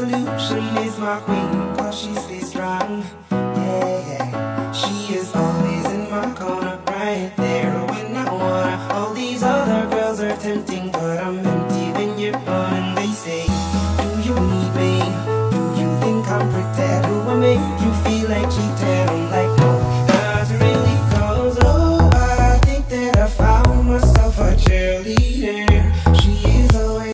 solution is my queen, cause she stays strong. Yeah, yeah. She is always in my corner, right there when I wanna. All these other girls are tempting, but I'm empty when you're gone. And they say, do you need me? Do you think I'm pretty? Do I make you feel like cheating?